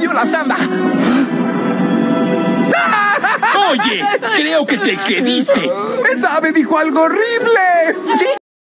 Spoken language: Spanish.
dio la samba! Oye, creo que te excediste. ¡Esa ave dijo algo horrible! ¿Sí?